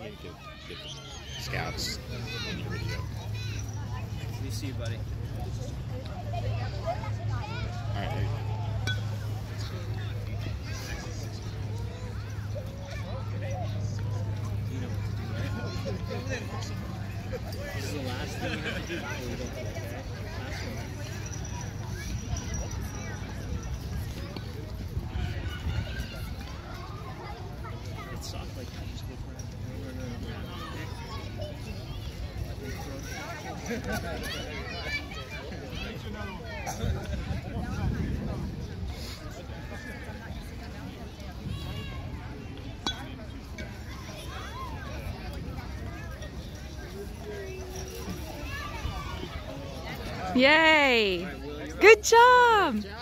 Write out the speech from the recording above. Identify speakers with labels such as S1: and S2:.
S1: need to get the scouts in your video.
S2: We see you, buddy.
S1: All right, there you go.
S2: You know what to do, right? This is the last thing you have to do before we go to the okay? Last one. It's soft like that. Just go for it.
S3: Yay! Good job!